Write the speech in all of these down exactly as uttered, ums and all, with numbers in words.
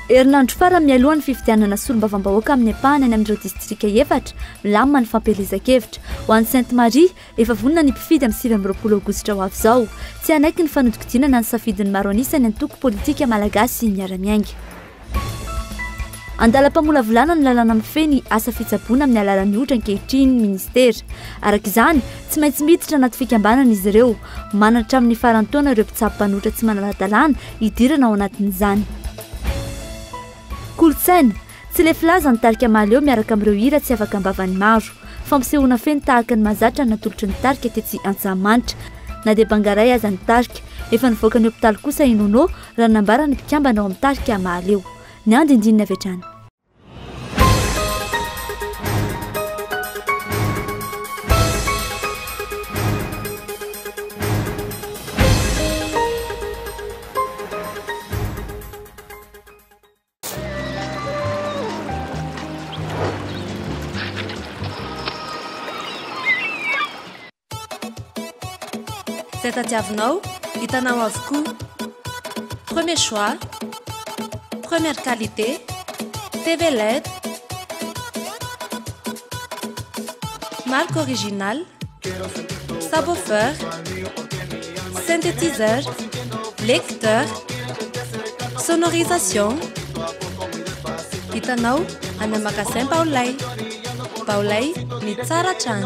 Herinandro farany mialohan'ny fifidianana solombavam-bahoaka amin'ny ampahany any amin'ireo distrika efatra milamina ny fampelezan-kevitra ho an'ny Sainte Marie efa vonona ny mpifidy amin'ny sivy amby roapolo aogositra ho avy izao. Tsy anaiky ny fanodikodinana ny safidin'ny maro anisany antoko politika malagasy miara-miainga. Andalam-pamolavolana ny lalàna mifeny asa fitsaboana amin'ny alalan'ny ohatra ankehitriny ministera. Araka izany, tsy maintsy miditra anaty fikambanana izy ireo. Manatra amin'ny farantaona ireo mpitsabo-panoatra tsy manara-dalàna hidirana ao anatin'izany. Kolotsaina, tsy le filaza nitarika mahaleo miaraka amin'ireo hira tsy afaka ambavan'ny maro. Fampisehoana feno tahaka ny mazatra ny natolotry ny tarika tetsy Antsahamanitra. Na dia Bangaray aza ny tarika, efa nivoaka ny hopitaly kosa Inono raha nambara ny mpikambana ao amin'ny tarika mahaleo. Ny andindinina avy hatrany. Zay tadiavinao, hitanao avokoa. Premier choix, première qualité, T V L E D, marque originale, subwoofer, synthétiseur, lecteur, sonorisation. Hitanao any amin'ny magasin Baolay. Baolay ny tsara hatrany.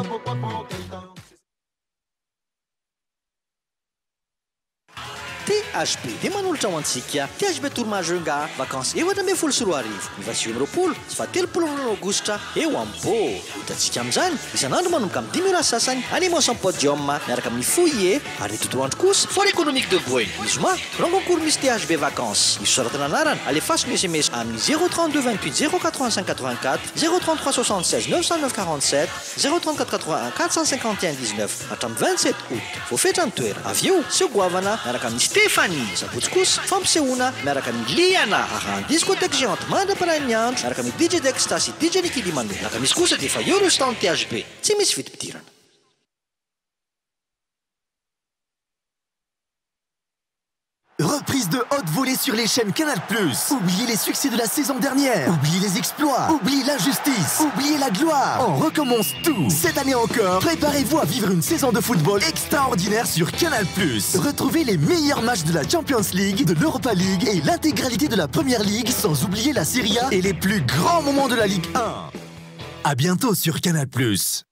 T H B dia manolotra ho antsika. T H B Tourmajunga, vacances efatra ambin'ny folo sy roa arivo. Mivasio roapolo sy faha-telopolo aogositra eo am-pô. Hitantsika amin'izany, isan'andro manomboka amin'ny dimy ora sasany animation podium miaraka amin'ny foyer ary ny tontolo andro kosa fort économique de Boeing. Izy ma, renconcours misy T H B vacances. Izy soratana anarana, alefaso ny S M S amin'ny zéro trente-deux vingt-huit zéro quatre-vingt-cinq quatre-vingt-quatre, zéro trente-trois soixante-seize neuf cent neuf quarante-sept, zéro trente-quatre quatre-vingt-un quatre cent cinquante et un dix-neuf hatramin'ny vingt-sept août. Voafetra ny toera. Avy eo, segoavana miaraka amin'ny Stéphanie. Sabotsy kosa fampisehoana miaraka amin'ny Liana arahany discothèque géante mandra-parain'ny andro miaraka amin'ny D J Dexta sy D J Niki Limano. Naka misy kosa dia efa eo ireo stand T H B. Tsy misy vidim-pidirana. Reprise de haute volée sur les chaînes Canal plus. Oubliez les succès de la saison dernière. Oubliez les exploits. Oubliez l'injustice. Oubliez la gloire. On recommence tout. Cette année encore, préparez-vous à vivre une saison de football extraordinaire sur Canal plus. Retrouvez les meilleurs matchs de la Champions League, de l'Europa League et l'intégralité de la Première Ligue, sans oublier la Serie A et les plus grands moments de la Ligue un. À bientôt sur Canal plus.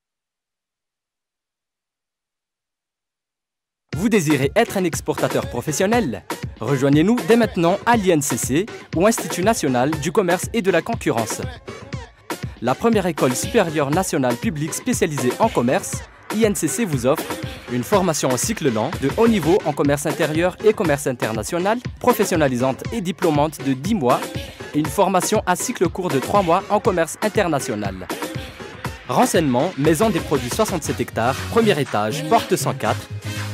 Vous désirez être un exportateur professionnel? Rejoignez-nous dès maintenant à l'I N C C ou Institut national du commerce et de la concurrence. La première école supérieure nationale publique spécialisée en commerce, I N C C vous offre une formation en cycle lent de haut niveau en commerce intérieur et commerce international, professionnalisante et diplômante de dix mois, et une formation à cycle court de trois mois en commerce international. Renseignements, Maison des produits soixante-sept hectares, premier étage, porte cent quatre.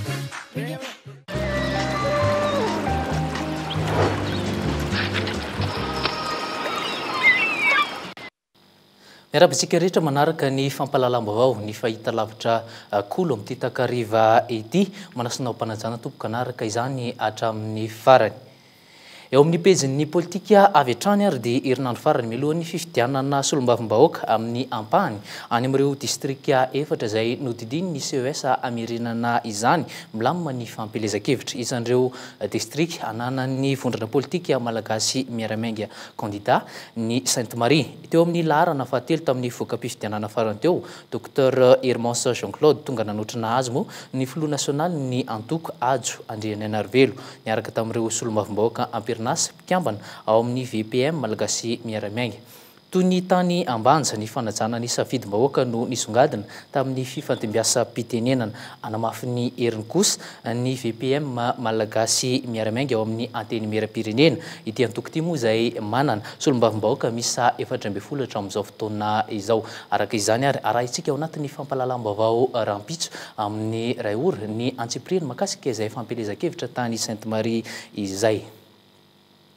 Miarabitsika rehetra manaraka ny fampalalam-baovao ny fahita lavitra kolo amin'ny ty takariva ety manasinao mpanajana tompoka anaraka izany hatramin'ny farany. Eo amin'ny pejin'ny politika avy hatrany ary dia herinandro farany mialohan'ny fifidianana solombavambahoaka amin'ny ampahany any amin'ireo distrika efatra izay nodidiny ny C E S amirenana izany milamina ny fampelezan-kevitra. Isan'ireo distrika ananan'ny vondrana politika malagasy miaramiainga candidat ny Sainte Marie. Teo amin'ny laharana fahatelo tamin'ny voaka-pifidianana farany teo, Docteur Hermance Jean-Claude tonga nanotrana azy moa ny filoha nasionaly ny antoko Ajo Andriananarivelo niaraka tamin'ireo solombavambahoaka Nasy mpikambana ao amin'ny V P M malagasy miaramiainga. Toy ny tany Ambanja ny fanajana ny safidim-bahoaka no nisongadina tamin'ny fifantombiasa mpitenenana anamafy ny heriny kosa ny V P M malagasy miaramiainga ao amin'ny anteny miram-pirenena. Ity antoko ity moa izay manana solombavambahoaka misa efatra ambin'ny folo hatramin'izao fotoana izao. Araka izany ary arahintsika ao anatin'ny fampalalam-baovao rampitso amin'ny ray ora ny antsipriny makasika izay fampelezan-kevitra tany Sainte Marie izay.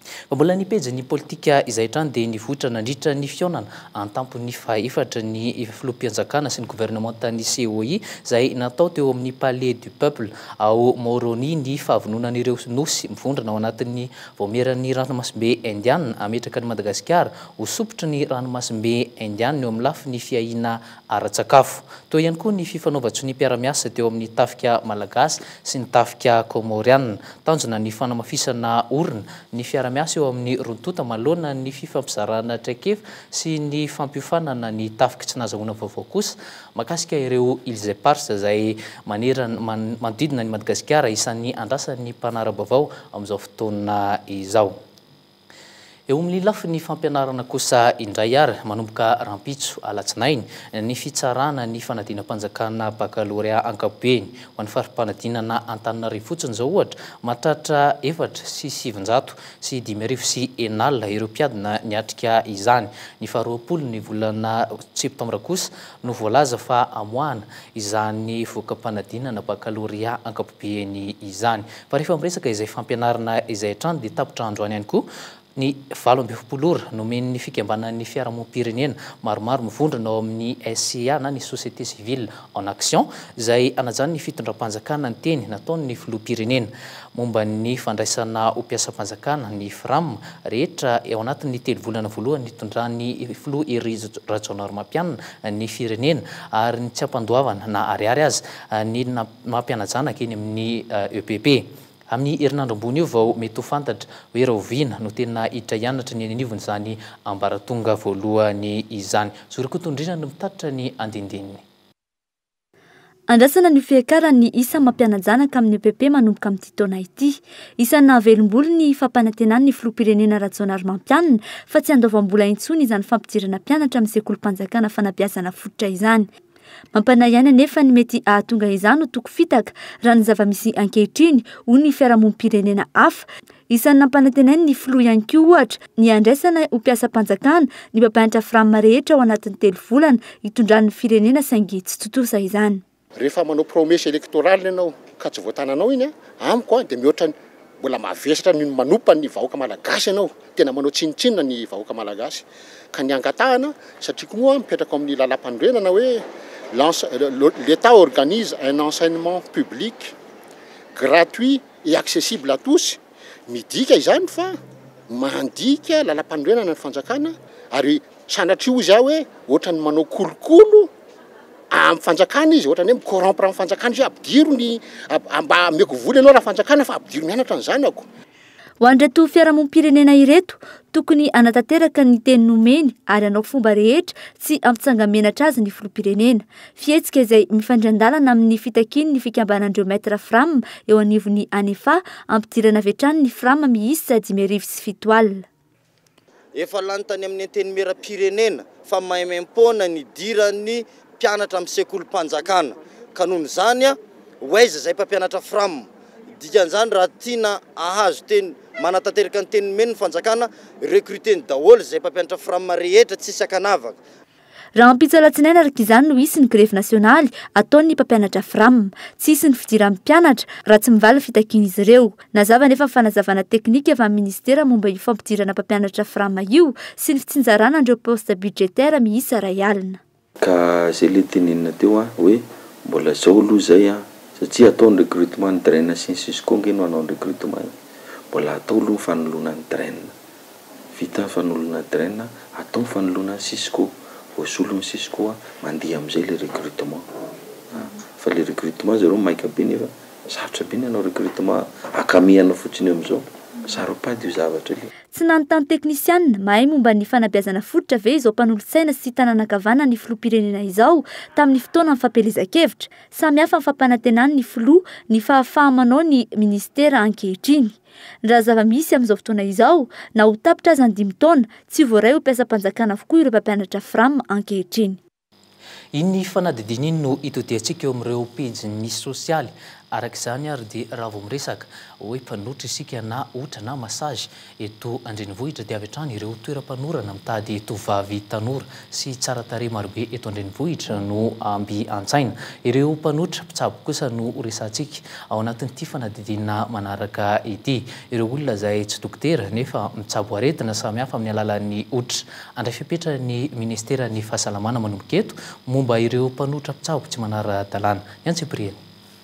fa mbola ny pejy ny politika izay trany dia nivotra nandritra ny fionana antampony faefatra ny filoham-pianjakana sy ny gouvernementany C O I izay natao teo amin'ny palais du peuple ao Moroni ny fahavononan'ireo nosy mivondrana ao anatin'ny voameran'ny ranomasimbe indiana ametraka ny Madagasikara ho sopotry ny ranomasimbe indiana eo amin'ny lafiny fiahina ara-tsakafo. Toa ihany koa ny fifanaovatso ny mpiara-miasa teo amin'ny tafika malagasy sy ny tafika komoriana tanjona ny fanamafisana orina ny fiara-miasa eo amin'ny rontota malona ny fifampizarana traikefa sy ny fampiofanana ny tafika tsy nahazahoana vaovao kosa makasika ireo Îles Éparses izay manerana manodidina ny Madagasikara isan'ny andrasan'ny mpanara-baovao amin'izao fotoana izao. Eo amin'ny lafiny fampianarana kosa indray ary manomboka rampitso alatsinainy ny fitsarana ny fanadina-panjakana baccalauréat ankapobeny ho an'ny farim-panadinana Antananarivo fotsiny izao ohatra mahatratra efatra sy sivinjato sy dimy arivo sy enalina ireo mpiadina niatrika izany. Ny faharoapolo ny volana septambra kosa no voalaza fa amoahana izany voakam-panadinana baccalauréat ankapobeny izany. Fa rehefa miresaka izay fampianarana izay trano dia tapotra androany ihany koa ny valo amby efapolo ora nomen'ny fikambanan'ny fiarahamonim-pirenena maromaro mivondrana ao amin'ny S C A na ny société civile en action izay anajany ny fitondram-panjakana ny teny nataon'ny filoham-pirenena momba ny fandraisana ho mpiasam-panjakana ny F R A M rehetra ao anatin'ny telo volana voalohany nitondran'ny filoha Ery Rajaonarimampianina ny firenena ary ny tsy ampandoavana na ariary azy ny mampianajana keny amin'ny E P P. Amin'ny herinandro ambony io vao mety ho fantatra hoe raha oviana no tena hiditra hianatra ny anivony izany ambaratonga voalohany izany. Zory koa tondrina no mitatitra ny andindininy. Andrasana ny fiakaran'ny isa mampianajana ka amin'ny E P P manomboka amin'ity taona ity. Isan'ny nahavelom-bolo ny fampanantenan'ny filoham-pirenena Rajaonarimampianina fa tsy andoavam-bola intsony izany fampidirana mpianatra amin'ny sekolim-panjakana fanabeazana fototra izany. Mampanahy ihany anefa ny mety ahatonga izany ho toko fitaka raha ny zava-misy ankehitriny ho ny fiarahamonim-pirenena hafa. Isan'ny nampanantenainy ny filoha ihany koa ohatra ny andraisana ho mpiasam-panjakana ny mpampianatra F R A M rehetra ao anatin'ny telo volana hitondran'ny firenena saingy tsy totosa izany. Rehefa manao promesy elektoraly ianao ka tsy voatananao iny amiko a dia mihoatra mbola mavesatra ny manompa ny vahoaka malagasy ianao tena manao tsinitsinina ny vahoaka malagasy ka ny angatahana satria koa mipetraka amin'ny lalam-pandrenana hoe l'État organise un enseignement public gratuit et accessible à tous. Midika izany fa mandika lalam-pandrenana ny fanjakana ary sanatria izy aho hoe ohatra ny manao kolokolo amin'ny fanjakana izy ohatra ny hoe micorompre amin'ny fanjakana izy abdiro ny mba ameko vola ianao raha fanjakana fa abdiro mianatra ny zanako. Ho an'ireto fiarahamonim-pirenena ireto tokony anatanteraka ny teny nomeny ary anao fomba rehetra tsy ampitsangamenatra azy ny filoham-pirenena. Fihetsika izay mifandran-dalana amin'ny fitakiany ny fikambanandreo maître F R A M eo anivon'ny anefa ampidirana avy hatrany ny F R A M miisa dimy arivo sy fito alina. Efa lany tany amin'ny antenimieram-pirenena fa maimaimpona ny diran'ny mpianatra amin'ny sekolim-panjakana ka noho izany ho aiza izay mpampianatra F R A M dikan'izany raha tiana ahazo teny manatanteraka ny teny nomeny ny fanjakana recruteny daholo izay mpampianatra F R A M rehetra tsisy akanavaka. Raha ampitsalatsinainy araka izany no hisy ny grevy nasionaly ataon'ny mpampianatra F R A M. Tsy hisy ny fidiran'ny mpianatra raha tsy mivaly fitakian'izy ireo. Nazava nefa fanazavana teknika avy amin'ny ministera momba io fampidirana mpampianatra F R A M io sy ny fitsinjarana andreo poste budgetaire miisa ray alina. Ka zay le tenenina teo a hoe mbola zao aloha zay a satria ataony recrutement ny draina sy ny sisiko ngeno anao recrutement mbola atao aloha fanoloana ny draina vita fanoloana draina atao fanoloana ny sisiko voasolo ny sisiko a mandeha amin'izay le recrutement fa le recrutement zareo maika be nefa sarotra be ny anao recrutement akamehana fotsiny amin'izao saropady io zavatra le. Tsy nanontany teknisianina mahay momba ny fanabeazana fototra ve izao mpanolotsaina sy tanànan-kavana ny filoham-pirenena izao tamin'ny fotoana ny fampielezan-kevitra. Samy hafa ny fampanantenany ny filoha ny fahafahamanao ny ministera ankehitriny. Raha zava-misy amin'izao fotoana izao na ho tapitra azy andimy taona tsy voaray ho mpiasam-panjakana avokoa ireo mpampianatra F R A M ankehitriny. Iny fanadidininy no itodiantsika eo amin'ireo pejy ny sosialy arak'izany ary dia raha vao miresaka hoe mpanotra isika na otra na massage eto Andrenivohitra dia avy hatrany ireo toeram-panorana mitady tovavy tanora sy tsara tarehy marobe eto Andrenivohitra no amby antsaina. Ireo mpanotra mpitsabo kosa no resantsika ao anatin'ity fanadidina manaraka ity. Ireo olona izay tsy dokotera nefa mitsabo aretina samihafa amin'ny alalan'ny otra. Andray fipetrany ministeran'ny fahasalamana manomboka eto momba ireo mpanotra mpitsabo tsy manara-dalàna. Yantsy Prieny.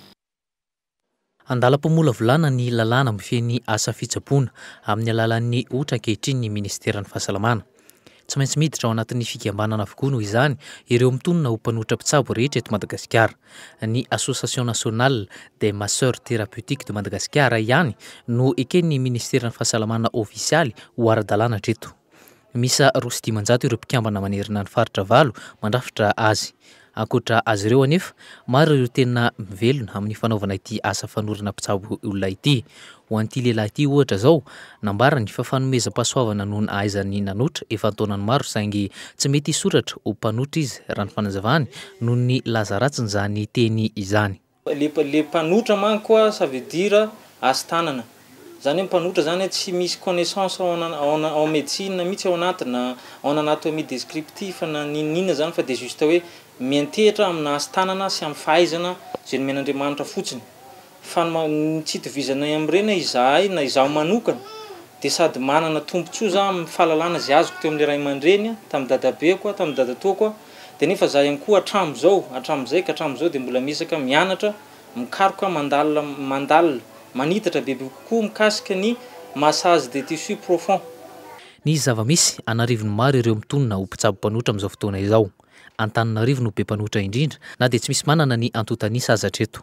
Andalam-pamola volana ny lalàna mifeny asa fitsaboana amin'ny alalan'ny otra ankehitriny ny ministeran'ny fahasalamana. Tsy maintsy miditra ao anatin'ny fikambanana avokoa noho izany ireo mitonona ho mpanotra mpitsabo rehetra eto Madagasikara. Ny Association Nationale des Masseurs Thérapeutiques de Madagascar ihany no eken'ny ministeran'ny fahasalamana ofisialy ho ara-dalàna hatreto. Misa roa sy dimanjato ireo mpikambana manerina ny faritra valo mandrafitra azy. Ankoatra azy ireo anefa maro ireo tena mivelona amin'ny fanaovana ity asa fanorina mpitsabo olona ity. Ho an'ity lehilahy ity ohatra zao nambarany fa fanomezam-pahasoavana noho ny ahaizany nanotra efa taonany maro saingy tsy mety hisoratra ho mpanotra izy raha ny fanazavany noho ny laza ratsiny zany teny izany. Le le mpanotra manko ça veut dire asa tanana. Zany mpanotra zany tsy misy connaissance en médecine mitsy ao anatina ao anaty mi descriptif na ninina zany fa de juste hoe miantehatra amina asa tanana sy amin'ny fahaizana zay men'Andriamanitra fotsiny. Fa tsy itovizana amin'ireny izahay na izaho manokana de sady manana tombontsoa za amin'ny fahalalana zay azoko teo amin'ny ray aman-dreny tamin'ny dadabeko tamin'ny dadatoko de nefa za ihany koa hatramo zao hatramo zay ka hatramo zao de mbola misaka mianatra mikaroka mandalina mandalina manitatra bebe kokoa mikasika ny massage de tissu profond. Ny zava-misy anarivony maro ireo mitonona ho mpitsabo mpanotra amin'izao fotoana izao. Antananarivo no be mpanotra indrindra na dia tsy misy manana ny antotanisa aza hatreto.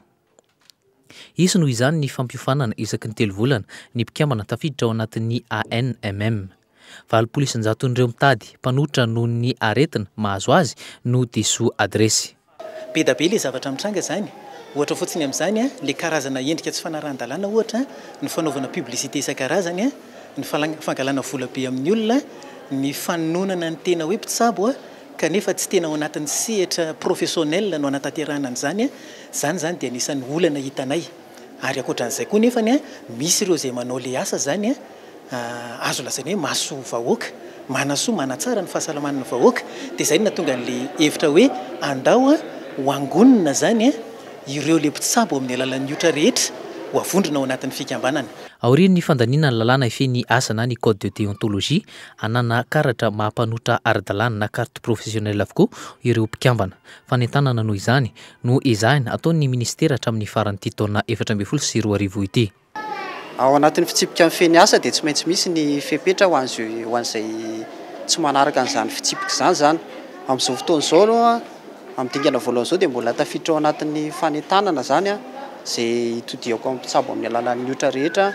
Isy noho izany ny fampiofanana isaky ny telo volana ny mpikambana tafiditra ao anatin'ny A N M M. Valopolo isanjaton'ireo mitady mpanotra noho ny aretina mahazo azy no diso adresy. Be da be le zavatra mitranga zany. Ohatra fotsiny amin'izany le karazana endrika tsy fanaran-dalàna ohatra ny fanaovana publicité isan-karazany ny fangalana vola be amin'ny olona ny fanonana ny tena hoe mpitsabo kanefa tsy tena ao anatin'ny sehatra professionnel no anatanterahana an'izany zany zany dia anisan'ny olana hitanay ary ankoatran'izay koa nefany misy ireo zay manao le asa zany azo lazaina hoe mahasoa vahoaka manasoa manatsara ny fahasalaman'ny vahoaka dia zay natonga n'le hevitra hoe andao ho angonina zany ireo le mpitsabo amin'ny alalan'ny otra rehetra ho avondrona ao anatin'ny fikambanana. Aorian'ny fandaniana ny lalàna ifeny asa na ny code de déontologie anana karatra mahampanotra ara-dalàna na carte professionnelle avokoa ireo mpikambana. Fanentanana noho izany no ezahina ataon'ny ministera hatramin'ny faran'ity taona efatra ambin'ny folo sy roa arivo ity. Ao anatin'ny fitsipika amin'ny feny asa dia tsy maintsy misy ny fepetra ho an'izay ho an'izay tsy manaraka an'izany fitsipika izany zany. Amin'izao fotoana izao amin'ny dingana voalohany izao dia mbola tafiditra ao anatin'ny fanentanana zany zay itodiako amin'ny mpitsabo amin'ny alalan'ny otra rehetra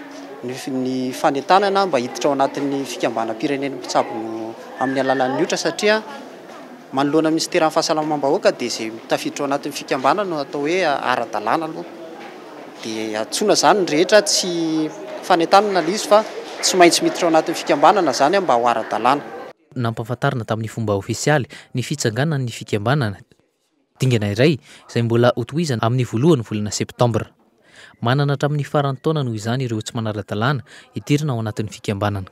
ny fanentanana mba hiditra ao anatin'ny fikambanam-pirenen'ny mpitsabo amin'ny alalan'ny otra satria manoloana ministeran'ny fahasalamam-bahoaka dia zay tafiditra ao anatin'ny fikambanana no atao hoe ara-dalàna aloha dia atsoina zany ny rehetra tsy fanentanana le izy fa tsy maintsy miditra ao anatin'ny fikambanana zany mba ho ara-dalàna. Nampahafantarina tamin'ny fomba ofisialy ny fitsanganan'ny fikambanana dingana iray izay mbola hotohizana amin'ny voalohany volana septambra. Manana hatramin'ny faran'ny taona noho izany ireo tsy manara-dalàna hidirina ao anatin'ny fikambanana.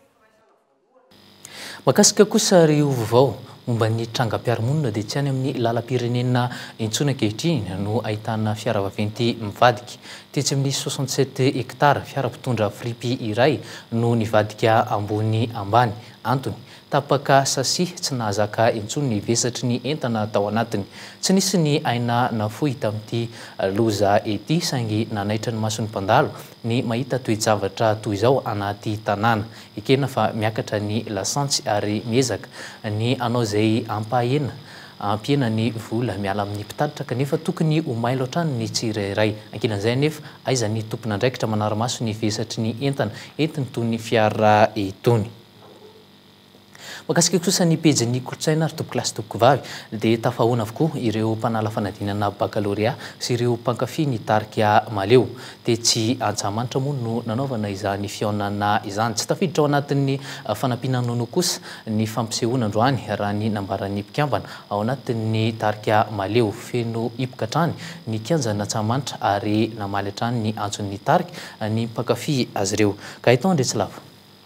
Makasika kosa rio vaovao momba ny trangam-piaramonina dia tsy any amin'ny lalam-pirenena intsony ankehitriny no ahitana fiara vaventy mivadika. Tetsy amin'ny soixante-sept hectara fiara mpitondra fripy iray no nivadika ambony ambany. Antony tapaka sasi tsy nahazaka intsony ny vesatry ny entana tao anatiny. Tsy nisy ny aina nafoy tamin'ity loza ety saingy nanaitra ny mason'ny mpandalo ny mahita toe-javatra toy izao anaty tanàna. Ekena fa miakatra ny lasantsy ary miezaka ny anao izay ampahena ampiena ny vola miala amin'ny mpitaditra kanefa tokony ho mailo hatrany ny tsirairay. Ankilan'izay nefa aiza ny tompona andraikitra manara-maso ny vesatry ny entana entiny toy ny fiara etony. Makasika kosa ny pejy kolotsaina ary tompo klasy toko vavy dia tafahoana avokoa ireo mpanala fanadinana baccalauréat sy ireo mpankafy ny tarika maleo dia tsy antsamanitra moa no nanaovana izany fihaonana izany. Tsy tafiditra ao anatin'ny fanampinanono kosa ny fampisehoana androany raha ny nambaran'ny mpikambana ao anatin'ny tarika maleo feno hipoka hatrany ny kianjana Antsamanitra ary namaly hatrany ny antson'ny tarika ny mpankafy azy ireo. Ka ito ndre lava.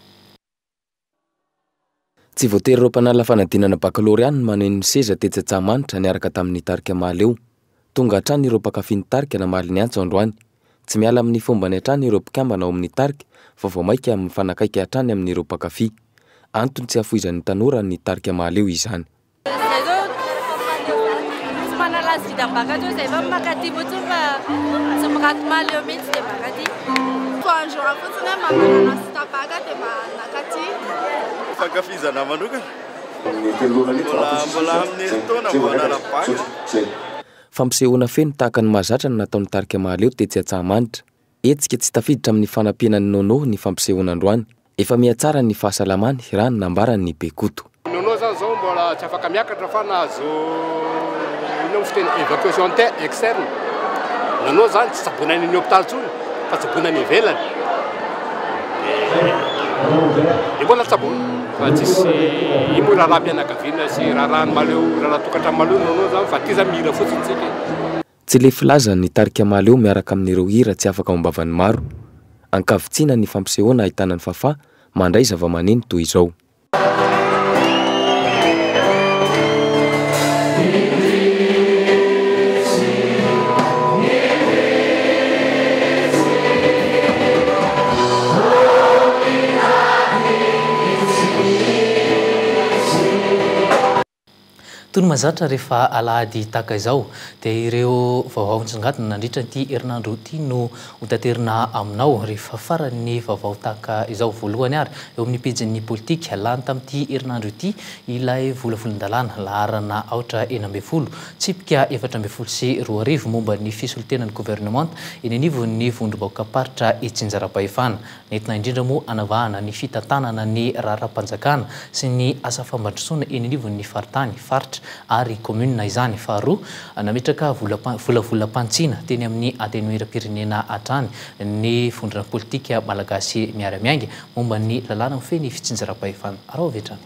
Tsy voatery ireo mpanala fanadinana baccalauréat no maneho ny seza tetsy Antsamanitra niaraka tamin'ny tarika maleo. Tonga hatrany ireo mpankafy ny tarika namaly ny antso androany. Tsy miala amin'ny fomba ny hatrany ireo mpikambana ao amin'ny tarika fa vao maika amin'ny fanakaiky hatrany amin'ireo mpankafy. Antony tsy hafoizan'ny tanora ny tarika maleo izany. Fankafizana manokana mbola amin'ny taona mbola napaka. Fampisehoana feno tahaka ny mahazatra no nataon'ny tarika maleo tetsy Antsamanitra. Etsika tsy tafiditra amin'ny fanampianan'ny nono ny fampisehoana androany. Efa mihatsara ny fahasalamany raha ny nambaran'ny Bekoto. Nono zany zao mbola tsy afaka miakatra fa nahazo ino fiteny évacuation externe. Nono zany tsy sabonany ny hôpital tsony fa sabonany ivelany. Dia mbola tsabona fa tsisy imo raharaha mpianakaviana sy raharahany maleo raha tokantrano maleo nono zany fa ty zany mihira fotsiny tsika. Tsy le filaza ny tarika maleo miaraka amin'ireo hira tsy afaka mombavan'ny maro. Ankavitsiana ny fampisehoana ahitana ny fafa mandray zava-maneno toy izao. Toy ny mazatra rehefa alahady tahaka izao dia ireo vaovao nitsongadina nandritra ity herinandro ity no hotaterina aminao rehefa farany vaovao tahaka izao voalohany ary eo amin'ny pejin'ny politika lany tamin'ity herinandro ity ilay volavolon-dalàna laharana aotra enina ambin'ny folo tsipika efatra ambin'ny folo sy roa arivo momba ny fisolotenan'ny gouvernemanta eny anivon'ny vondrom-bahoaka paritra Tsinjarapahefana. Nentina indrindra moa anavahana ny fitantanana ny raharaham-panjakana sy ny asa fambandrosoana eny anivon'ny faritany faritra ary commune izany. Faharoa nametraka volavolam-pantsina teny amin'ny antenimieram-pirenena hatrany ny vondrona politika malagasy miara-miainga momba ny lalàna mifeny Tsinjarapahefana. Arao avetrany.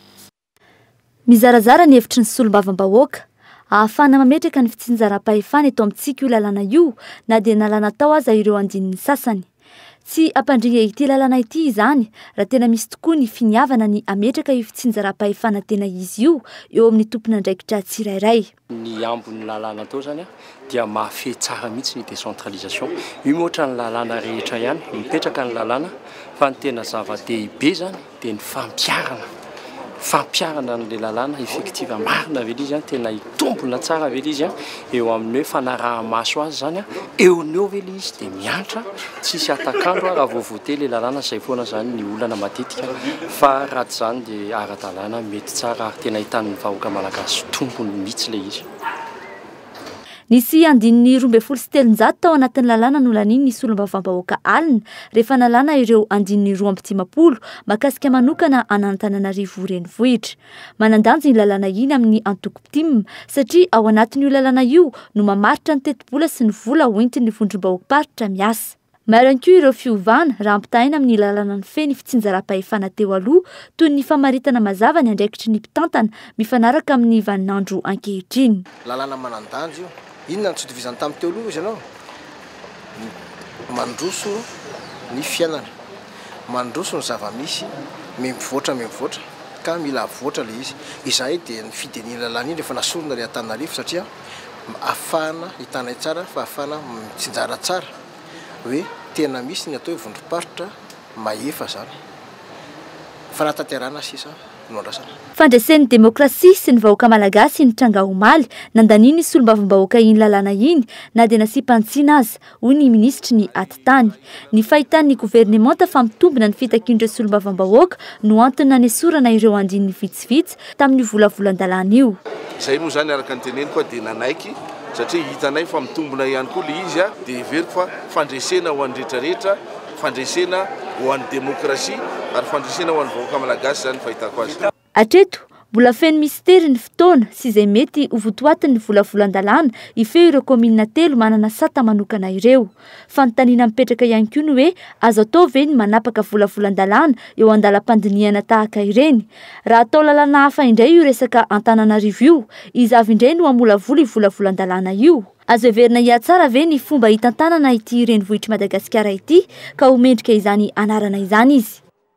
Mizarazara ny hevitry ny solombavam-bahoaka ahafana mametraka ny Tsinjarapahefana eto amintsika io lalàna io na dia nalàna tao aza ireo andinin'ny sasany. Tsy ampandriana ity lalàna ity izany raha tena misy tokoa ny finiavana ny ametraka io Tsinjarapahefana tena izy io eo amin'ny tompona andraikitra tsirairay. Ny ambony lalàna tao zany dia mahafehy tsara mihitsy ny décentralisation. Io moatra ny lalàna rehetra ihany mipetraka ny lalàna fa ny tena zava-dehibe zany dia ny fampiarana. Fampiarana an'ilay lalàna effective marina vela izy tena hitombona tsara vela izy eo amin'ny hoe fanaraha-maso azy zany eo ny eo vela izy dia miantra tsisy atakandro raha voavoate ilay lalàna izay foana zany ny olana matetika fa raha zany dia ara-dalàna mety tsara ary tena hitan'ny vahoaka malagasy tombony mihitsy ilay izy. Nisy andininy roa ambin'ny folo sy telonjato tao anatin'ny lalàna no laniany ny solombavam-bahoaka alina rehefa nalàna ireo andininy roa amby dimapolo makasika manokana an'Antananarivo renivohitra. Manandanja ny lalàna iny amin'ny antoko-pitima satria ao anatin'io lalàna io no mamaritra ny teti-bola sy ny vola hoentin'ny vondrom-bahoaka paritra miasa. Maro ihany koa ireo fiovana raha ampitahaina amin'ny lalàna ny feny Tsinjarapahefana teo aloha toy ny famaritana mazava ny andraikitry ny mpitantana mifanaraka amin'ny vaninandro ankehitriny. Lalàna manandanja io. Inona ny tsy tovizany tamin'ny teo aloha izy ianao? Mandroso ny fiainana, mandroso ny zava-misy, mivoatra mivoatra ka mila voatra ilay izy. Izay dia ny fideniana lalàna iny rehefa nasorona ilay Antananarivo satria ahafahana hitanay tsara fa ahafahana mitsinjara tsara hoe tena misy ny atao vondrom-paritra mahefa zany. Fanatanterana sisa Fandraisen'ny demokrasia sy ny vahoaka malagasy ny tranga omaly nandaniany ny solombavam-bahoaka iny lalàna iny na dia nasiam-pantsiana azy hoy ny ministry ny atitany. Ny fahitan'ny gouvernemanta fa mitombina ny fitakindreo solombavam-bahoaka no antony nanesorana ireo andininy vitsivitsy tamin'ny volavolan-dalàna io. Izay moa zany araka ny teneniko dia nanaiky satria hitanay fa mitombina ihany koa le izy dia everiko fa fandresena ho an'ny rehetrarehetra, fandresena ho an'ny demokrasia ary fandresena ho an'ny vahoaka malagasy zany fahitako azy. Atreto mbola feno mistery ny fotoana sy izay mety ho votoatiny ny volavolan-dalàna ifeo ireo komina telo manana sata manokana ireo. Fanontaniana mipetraka ihany koa ny hoe azo atao ve ny manapaka volavolan-dalàna eo andalam-pandiniana tahaka ireny. Raha atao lalàna hafa indray io resaka Antananarivo io, izy avy indray no amolavola volavolan-dalàna io. Azo heverina hiatsara ve ny fomba hitantanana ity renivohitry Madagasikara ity ka homendrika izany anarana izany izy.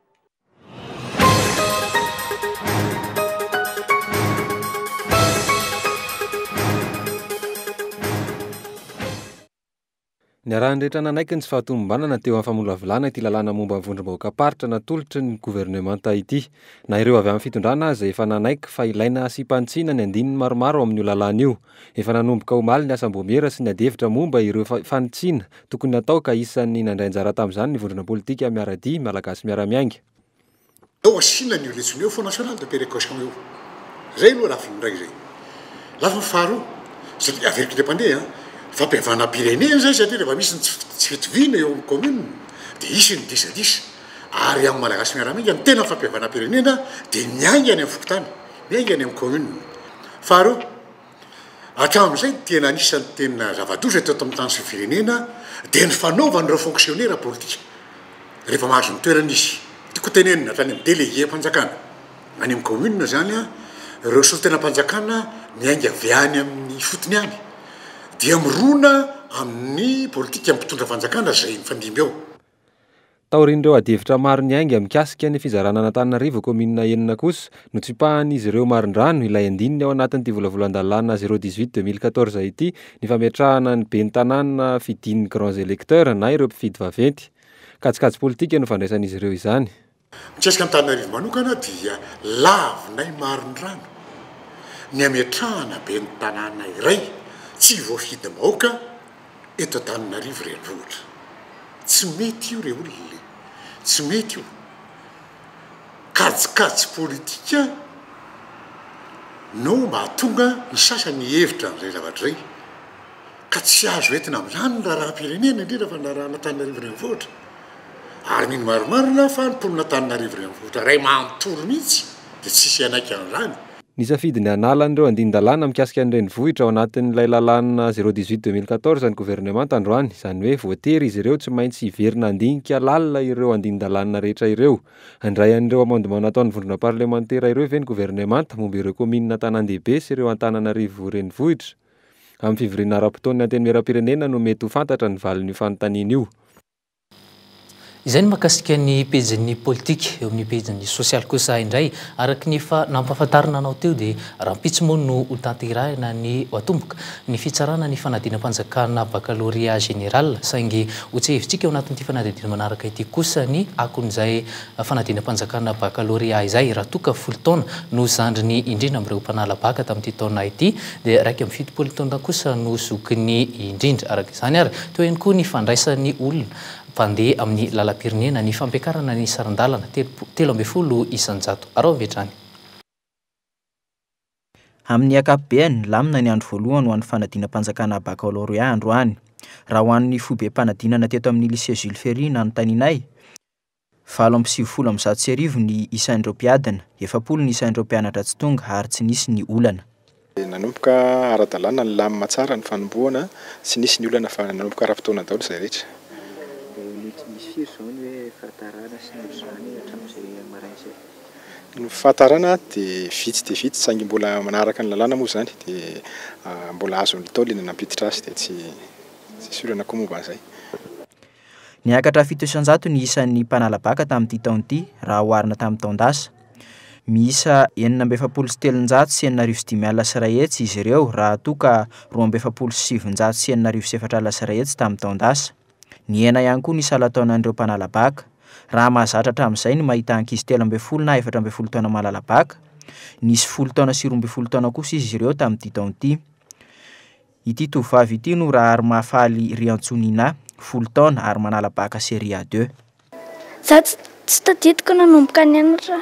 Ny arahanrehetra nanaiky ny tsy fahatombanana teo amin'ny famolavolana ity lalàna momba mivondrom-bahoaka paritra natolotry ny gouvernemanta ity. Na ireo avy amin'ny fitondrana aza efa nanaiky fa ilaina asipantsina ny andininy maromaro amin'io lalàna io. Efa nanomboka omaly ny asam-bomiera sy ny adevitra momba ireo fanitsiana tokony natao ka isan'ny nandray anjara tamin'izany ny vondrona politika miarady malagasy miara-miainga. Ao asina ny leçon Front National de péréquation io. Zay aloha lafiny iray zay. Lafa faharoa, satria avec indépendant fampihavana pirenena zay satria rehefa misy tsy fitovina eo amin'ny commune dia isy ny disadisa ary amin'ny malagasy miara-miainga ny tena fampihavana pirenena dia miainga any amin'ny fokotany, miainga any amin'ny commune. Faharoa, hatramin'izay tena anisan'ny tena zava-doza teo amin'ny tany sy firenena dia ny fanaovan'ireo fonctionnaire politika rehefa mahazo ny toerana izy. Tiako tenenina hatrany amin'ny délégué am-panjakana any amin'ny commune zany a, ireo solon-tenam-panjakana miainga avy any amin'ny fotony any dia mirona amin'ny politika mpitondra fanjakana zay mifandimby eo. Taorin'ireo adevitra maro ny aingana mikasika ny fizarana an'Antananarivo komina enina kosa no tsipahan'izy ireo marindrano ilay andininy ao anatin'ity volavolan-dalàna zéro dix-huit deux mille quatorze ity ny fametrahana ny ben'ny tanàna fidin'ny grands électeurs na ireo mpifidy vaventy. Katsikajy politika no fandraisan'izy ireo izany. Mitsesika Antananarivo manokana dia lavinay marindrano ny ametrahana ben'ny tanàna iray tsy voafidy maoka eto Antananarivo renivohitra. Tsy mety io re olona, tsy mety io. Kajikajy politika no mahatonga ny sasany hevitra amin'izay zavatra izay. Ka tsy azo entina amin'izany raha raha-pirenena indrindra fa raha Antananarivo renivohitra. Ary mino maromarona fa ny mponina Antananarivo renivohitra ray manontolo mihitsy dia tsisy anaiky an'izany. Nisafidy ny analan'ireo andin-dalàna mikasika ny renivohitra ao anatin'ilay lalàna zéro dix-huit deux mille quatorze ny gouvernemanta androany, izany hoe voatery izy ireo tsy maintsy hiverina andinika lalina ireo andin-dalàna rehetra ireo. Handray an'ireo amandement nataon'ny vondrona parlementaire ireo ve ny gouvernemanta momba ireo komina tanan-dehibe sy ireo Antananarivo renivohitra. Amin'ny fivoriana ara-potoan'ny antenimieram-pirenena no mety ho fantatra ny valin'io fanontaniana io. Izay ny makasika ny pejin'ny politika eo amin'ny pejin'ny sosialy kosa indray araky ny fa nampahafantarina anao teo dia rampitsy moa no ho tanterahina ny atomboka ny fitsarana ny fanadina-panjakana baccalauréat général saingy ho tsy hevitsika eo anatin'ity fanadidina manaraka ity kosa ny akon'izay fanadina-panjakana baccalauréat izay raha toka folo taona no zandriny indrindra amin'ireo mpanala baka tamin'ity taona ity dia raiky amin'ny fitopolo taona kosa no zokiny indrindra araka izany ary teo ihany koa ny fandraisan'ny olona pandeha amin'ny lalam-pirenena ny fampiakarana ny sarandalana telo ambin'ny folo isanjato. Arao avetrany. Amin'ny ankapobeny lamina ny andro voalohany ho an'ny fanadina-panjakana baccalauréat androany. Raha ho an'ny fobe-panadinana teto amin'ny lycée Jules Ferry na anontanianay, valo amby sivifolo amby zato sy arivo ny isan'ireo mpiadina, efapolo ny isan'ireo mpianatra tsy tonga ary tsy nisy ny olana. Nanomboka ara-dalàna ny lamina tsara ny fanombohana tsy nisy ny olana fa nanomboka ara-potoana daholo izay rehetra. Ny fahatarana dia vitsy dia vitsy saingy mbola manaraka ny lalàna moa zany dia mbola azo ny taolina nampiditra azy dia tsy tsy olana koa momba an'izay. Niakatra fito isanjato ny isan'ny mpanala baka tamin'ity taona ity raha oharina tamin'ny taon-dasa. Miisa enina amby efapolo sy telonjato sy enina arivo sy dimy alina sy iray hetsy izy ireo raha toka roa amby efapolo sy sivinjato sy enina arivo sy efatra alina sy iray hetsy tamin'ny taon-dasa. Ny ena ihany koa ny salan-taonan'ireo mpanala baka. Raha mahazatra hatramin'izay ny mahita ankizy telo amby folo na efatra amby folo taona malala baka. Nisy folo taona sy roa amby folo taona kosa izy ireo tamin'ity taona ity. Ity tovavy ity no raha ary mahafaly Riantsonina folo taona ary manala baka série A deux. Za tsy tadidiko nanomboka nianatra.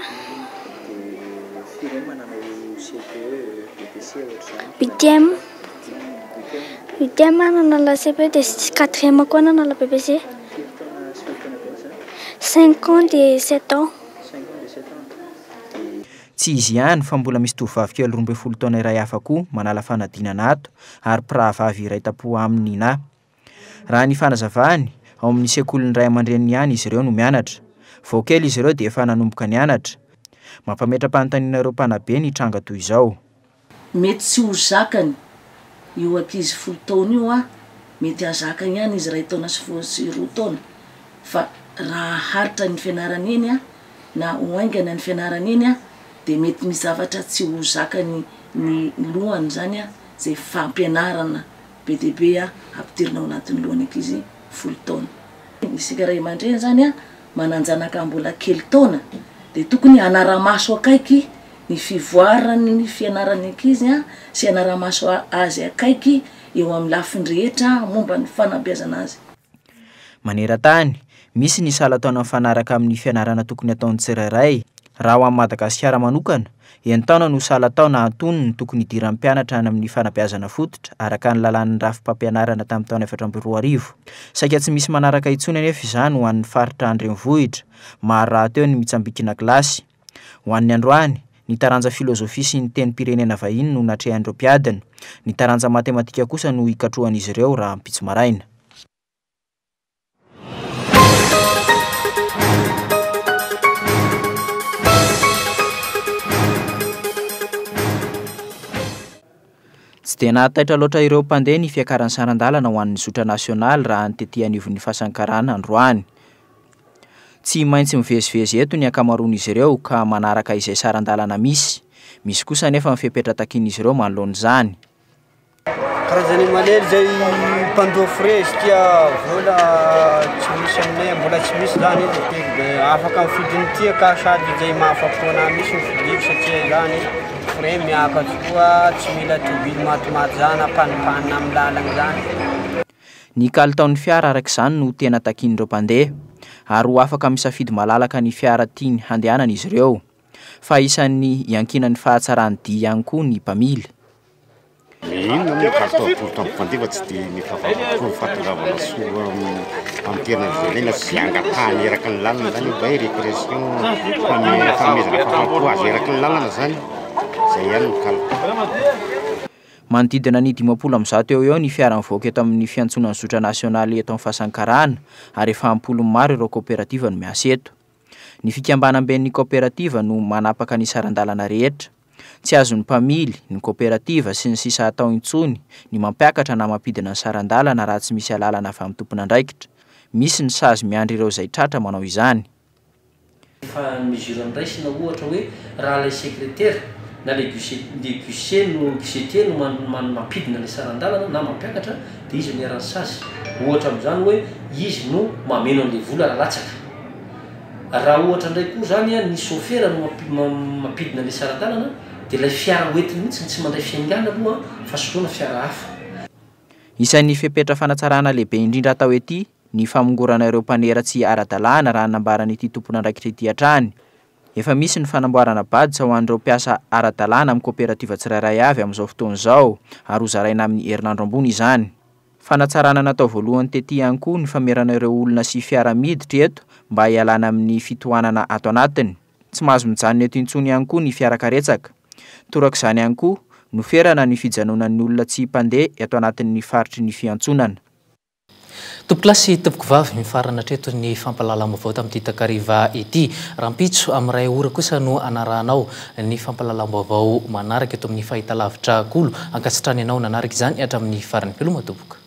Huitième. Huitième nanala C P dia quatrième koa nanala B P C. Cinq ans de sept ans. tsy izy ihany fa mbola misy tovovavy kely roa ambin'ny folo taona iray hafa koa manala fanadinana ato ary mpirahavavy iray tapo amin'ny na. Raha ny fanazavany ao amin'ny sekolin'ny ray aman-dreniny ihany izy ireo no mianatra. Vao kely izy ireo dia efa nanomboka nianatra. Mampametra-panontaniana ireo mpanabe ny tranga toy izao. Mety tsy ho zakany io ankizy folo taona io a, mety hazakany ihany izy ray taona sy sy roa taona. Fa raha haritra ny fianarana iny a na oaingana ny fianarana iny a dia mety misy zavatra tsy ho zakany ny lohany zany a zay fampianarana be dia be a ampidirina ao anatin'ny lohany ankizy folo taona. Isika ray aman-dreny zany a mananjanaka mbola kely taona dia tokony hanara-maso akaiky ny fivoarany ny fianarany ankizy a sy hanara-maso azy akaiky eo amin'ny lafiny rehetra momba ny fanabeazana azy. Maneran-tany, misy ny salan-taona mifanaraka amin'ny fianarana tokony ataon'ny tsirairay. Raha ho amin'ny Madagasikara manokana, enitaona no salan-taona antonony tokony idiran'ny mpianatra any amin'ny fanabeazana fototra araka ny lalàn'ny rafim-pampianarana tamin'ny taona efatra amby roa arivo. Saika tsy misy manaraka intsony anefa izany ho an'ny faritra andrenivohitra, maro raha teo ny mitsambikina kilasy. Ho an'ny androany, ny taranja filozofia sy ny tenim-pirenena vahiny no natrehan'ireo mpiadina. Ny taranja matematika kosa no ikatrohan'izy ireo raha ampitso maraina. Tsy dia nahataitra loatra ireo mpandeha ny fiakaran'ny sarandalana ho an'ny zotra nasionaly raha ny tetỳ anivon'ny fahasankarana androany. Tsy maintsy mivezivezy eto ny ankamaroan'izy ireo ka manaraka izay sarandalana misy. Misy kosa nefa mifepetra takin'izy ireo manoloan'izany. Karazany malely zay mpandoa frezy tia vola tsy misy aminay, mbola tsy misy zany izy dia afaka mifidiny tia ka sady zay mahafapoana misy mifidiko satria zany frais miaka tokoa, tsy mila tobily matimaty zany ampanipanina amin'ny lalana zany. Ny kalitaon'ny fiara araka izany no tena takin'ireo mpandeha ary ho afaka misafidy malalaka ny fiara tiany handehanana izy ireo. Fa isan'ny iankinan'ny fahatsarany dia ihany koa ny mpamily. Ino ny kalitao polita mpandeha tsy dia mifafampolo fatoravana soa amin'ny terina velena sy angatahany eraky ny lalana zany mba hoe répression famezana fafapo azy eraky ny lalana zany. Zay ihany ny kalitao. Manodidina ny dimampolo amby zato eo eo ny fiara mivoaka eto amin'ny fiantsonan'ny zotra nasionaly eto amin'ny fahasankarana ary efa ampolo maro ireo kooperativa no miasa eto. Ny fikambanam-ben'ny kooperativa no manapaka ny sarandalana rehetra. Tsy azon'ny mpamily, ny kooperativa sy ny sisa atao intsony ny mampiakatra na mampidina ny sarandalana raha tsy misy alalana avy amin'ny tompona andraikitra. Misy ny sazy miandry ireo izay tratra manao izany. Fa mesure andraisina ohatra hoe raha ilay sekretera na le guichet no guichetier no mampidina ilay sarandalana na mampiakatra dia izy no iarany sazy. Ohatra amin'izany hoe izy no mameno an'ilay vola raha latsaka. Raha ohatra indray koa zany a ny chauffeur no mampidina ilay sarandalana dia ilay fiara hoentiny mihitsy tsy mandray fiaingana aloha fa soloana fiara hafa. Isan'ny fepetra fanatsarana lehibe indrindra atao ety ny famongorana ireo mpanera tsy ara-dalàna raha nambaran'ity tompona andraikitra ety hatrany. Efa misy ny fanamboarana badika ho an'ireo mpiasa ara-dalàna amin'ny kooperativa tsirairay avy amin'izao fotoana izao ary ho zaraina amin'ny herinandro ambony izany. Fanatsarana natao voalohany tety ihany koa ny famerana ireo olona sy fiara miditra eto mba hialana amin'ny fitohanana ato anatiny. Tsy mahazo mijanona eto intsony ihany koa ny fiarakaretsaka. Torak'izany ihany koa no ferana ny fijanonan'ny olona tsy mpandeha eto anatin'ny faritry ny fiantsonana. Tompokilasy tompoko vavy mifarana hatreto ny fampalalam-baovao tamin'ity takariva ity. Rampitso amin'ny ray ora kosa no anaranao ny fampalalam-baovao manaraka eto amin'ny fahitalavitra kolo. Ankasitrany ianao nanaraka izany hatramin'ny farany peloma tompoka.